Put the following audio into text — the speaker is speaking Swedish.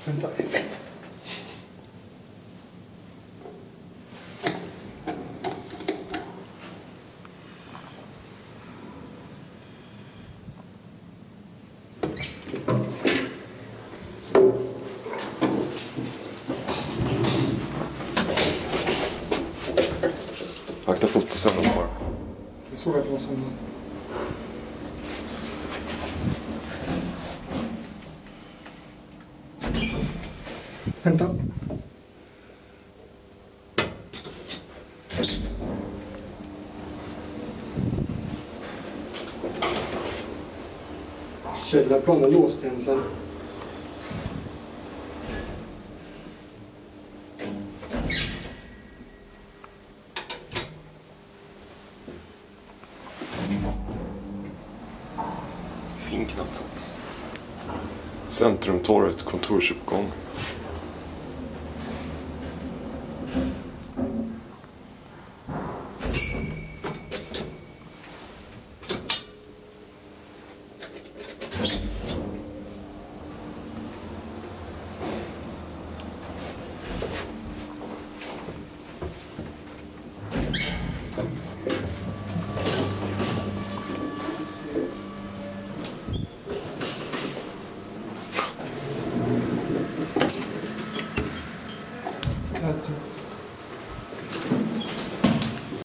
Vänta. Akta fotosarna bara. Jag såg att det var sådana. Vänta. Källarplanen låst egentligen. Fin knappt. Centrumtorget, kontorsuppgång.